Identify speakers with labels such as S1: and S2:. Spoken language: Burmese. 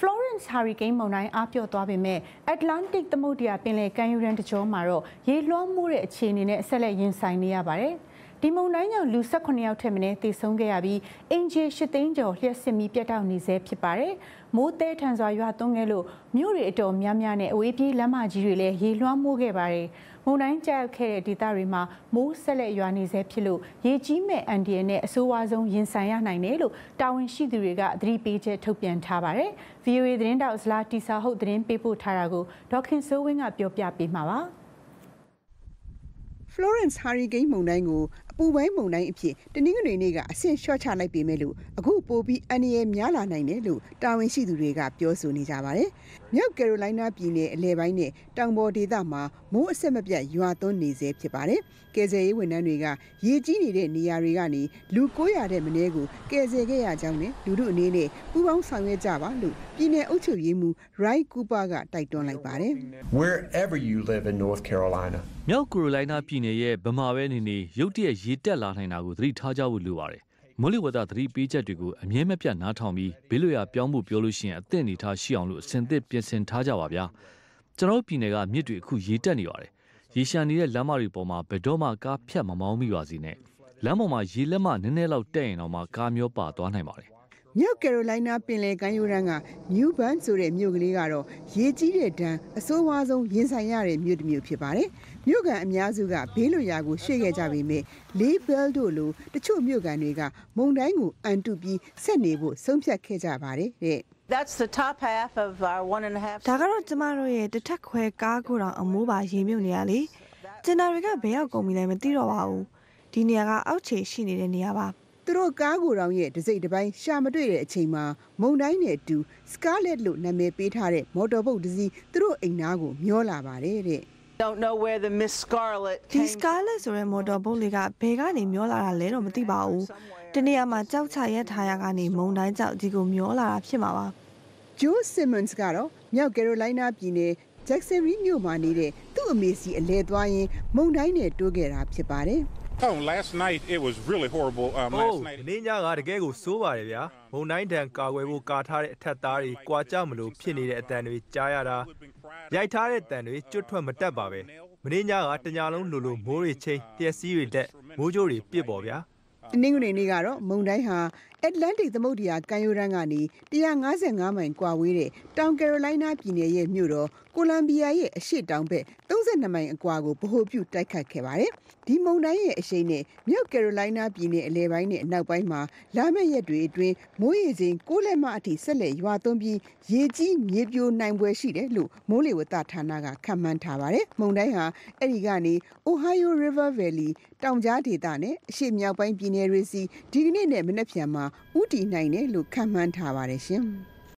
S1: Florence Hurricane မုန်တိုင်းအားပျော့သွားပေမဲ့ Atlantic သမုဒ္ဒရာပင်လယ်ကမ်းရိုးတန်းတကြောမှာတော့ရေလွှမ်းမိုးတဲ့အခြေအနေနဲ့ဆက်လက်ရင်ဆိုင်နေရပါတယ်။ဒီမုန်တိုင်းကြောင့်လူ18ယောက်ထက်မနည်းသေဆုံးခဲ့ရပြီးအင်ဂျီ8သိန်းကျော်လျှက်စစ်မီးပြတ်တောက်နေဆဲဖြစ်ပါတယ်။မိုးတဲထန်စွာရွာသွန်းခဲ့လို့မြို့တွေအတော်များများနဲ့အဝေးပြေးလမ်းမကြီးတွေလည်းရေလွှမ်းမိုးခဲ့ပါတယ်။မုန်တိုင်းကျရောက်ခဲ့တဲ့ဒေသတွေမှာမိုးဆက်လက်ရွာနေဆဲဖြစ်လို့ရေကြီးမဲ့အန်ဒီယန်နဲ့အဆိုးဝါးဆုံးရင်ဆိုင်ရနိုင်တယ်လို့တာဝန်ရှိသူတွေကသတိပေးချက်ထုတ်ပြန်ထားပါတယ်။ VOA သတင်းတောက်ဇလာတီဆာဟုတ်သတင်းပေးပို့ထားတာကိုဒေါခင်စိုးဝင်းကပြောပြပေးမှာပါ။
S2: Florence Hurricane မုန်တိုင်းကိုအပူပိုင်းမုန်တိုင်းအဖြစ်တနင်္ဂနွေနေ့ကအဆင့်လျှော့ချလိုက်ပေမဲ့လို့အခုပိုပြီးအန္တရာယ်များလာနိုင်တယ်လို့တာဝန်ရှိသူတွေကပြောဆိုနေကြပါတယ်။မြောက်ကယ်ရိုလိုင်းနားပြည်နယ်အလယ်ပိုင်းနဲ့တောင်ပေါ်ဒေသမှာမိုးအဆက်မပြတ်ရွာသွန်းနေဆဲဖြစ်ပါတယ်။ကယ်ဆယ်ရေးဝန်ထမ်းတွေကရေကြီးနေတဲ့နေရာတွေကနေလူ900တဲ့မနည်းကိုကယ်ဆယ်ခဲ့ရကြောင်းနဲ့လူထုအနေနဲ့ပူးပေါင်းဆောင်ရွက်ကြပါလို့ပြည်နယ်အုပ်ချုပ်ရေးမှူး Ray Cooper ကတိုက်တွန်းလိုက်ပါတယ်။
S3: Wherever you live in North Carolina
S4: မြောက်ကယ်ရိုလိုင်းနားပြည်နယ်ရဲ့ဗမာပဲနေရုတ်တရက်ရေတက်လာနိုင်တာကိုသတိထားကြဖို့လိုပါတယ်။မိုးလေဝသသတိပေးချက်တွေကိုအမြဲမပြတ်နားထောင်ပြီးဘေးလွတ်ရာပြောင်းဖို့ပြောလို့ရှိရင်အသင့်အနေထားရှိအောင်လို့အစဉ်သစ်ပြင်ဆင်ထားကြပါဗျာ။ကျွန်တော်ပြည်နယ်ကမြစ်တွေအခုရေတက်နေပါတယ်။ရေရှမ်းနေတဲ့လမ်းမတွေပေါ်မှာဘယ်တော့မှကားဖြတ်မမောင်းမိပါစေနဲ့။လမ်းပေါ်မှာရေလက်မနည်းနည်းလောက်တက်ရင်တော့မှကားမျောပါသွားနိုင်ပါတယ်
S2: ။မြောက်ကယ်ရိုလိုင်းနားပင်လယ်ကမ်းရိုးတန်းက New Bern ဆိုတဲ့မြို့ကလေးကတော့ရေကြီးတဲ့ဒဏ်အဆိုးဝါးဆုံးရင်ဆိုင်ရတဲ့မြို့တစ်မြို့ဖြစ်ပါတယ်။မြို့ကန်အများစုကဘေးလွတ်ရာကိုရွှေ့ခဲ့ကြပေမဲ့ Lee Bell တို့လိုတချို့မြို့ကန်တွေကမုန်တိုင်းကိုအန်တုပြီးဆက်နေဖို့ဆုံးဖြတ်ခဲ့ကြပါတယ်တဲ့။
S5: That's the top half of our 1.5.
S6: ဒါကတော့ကျမတို့ရဲ့တစ်ထပ်ခွဲကားကိုတောင်အမိုးပါရေမြုပ်နေရလေ။ကျန်တာတွေကဘယ်ရောက်ကုန်ပြီလဲမသိတော့ပါဘူး။ဒီနေရာကအောက်ခြေရှိနေတဲ့နေရာပါ။
S2: သူတို့ကားကိုယ်တော်ရဲ့တစိမ့်တစ်ပိုင်းရှာမတွေ့တဲ့အချိန်မှာမုန်တိုင်းနဲ့အတူ Scarlet လို့နာမည်ပေးထားတဲ့မော်တော်ဘုတ်တစ်စီးသူတို့အိမ်သားကိုမျောလာပါတယ်တဲ့။
S5: Don't know where the Miss Scarlet
S6: ဒီ Scarlet ဆိုတဲ့မော်တော်ဘုတ်လေးကဘယ်ကနေမျောလာတာလဲတော့မသိပါဘူး။တနေရာမှာကြောက်ချရက်ထားရကနေမုန်တိုင်းကြောက်ဒီကိုမျောလာတာဖြစ်မှာပါ
S2: ။ Joe Simmons ကတော့မြောက်ကယ်ရိုလိုင်းနားပြည်နယ် Jacksonville မြို့မှာနေတဲ့သူ့အမေစီအလဲသွားရင်မုန်တိုင်းနဲ့တိုးခဲ့တာဖြစ်ပါတယ်။
S7: Oh, last night it was really horrible. Last night.
S8: ဒီညကတကယ်ကိုစိုးပါတယ်ဗျာ။မုန်တိုင်းတန်ကာကွယ်ဖို့ကာထားတဲ့အထက်သားတွေကြွာကြမလို့ဖြစ်နေတဲ့အတန်တွေကြားရတာရိုက်ထားတဲ့အတန်တွေကျွတ်ထွက်မတက်ပါပဲ။မင်းညကတညလုံးလိုလိုမိုးတွေချင်းပျက်စီးတွေလက်မိုးကြိုးတွေပြစ်ပေါ်ဗျာ
S2: ။တနင်္ဂနွေနေ့ကတော့မုန်တိုင်းဟာ Atlantic သမုဒ္ဒရာကမ်းရိုးတန်းကနေ155မိုင်ကွာဝေးတဲ့တောင်ကယ်ရိုလိုင်းနားပြည်နယ်ရဲ့မြို့တော်ကိုလံဘီယာရဲ့အရှေ့တောင်ဘက်32မိုင်အကွာကိုဗဟိုပြုတိုက်ခတ်ခဲ့ပါတယ်။ဒီမုန်တိုင်းရဲ့အရှိန်နဲ့မြောက်ကယ်ရိုလိုင်းနားပြည်နယ်အလဲပိုင်းနဲ့အနောက်ပိုင်းမှာလာမယ့်ရက်တွေအတွင်းမိုးရေချိန်6လက်မအထိဆက်လက်ရွာသွန်းပြီးရေကြီးမြေပြိုနိုင်ပွဲရှိတယ်လို့မိုးလေဝသဌာနကခန့်မှန်းထားပါတယ်။မုန်တိုင်းဟာအဲ့ဒီကနေ Ohio River Valley တောင်ကြားဒေသနဲ့အရှေ့မြောက်ပိုင်းပြည်နယ်တွေစီဒီကနေ့နဲ့မနက်ဖြန်မှာဥတီနိုင်တယ်လို့ခန့်မှန်းထားပါတယ်ရှင်။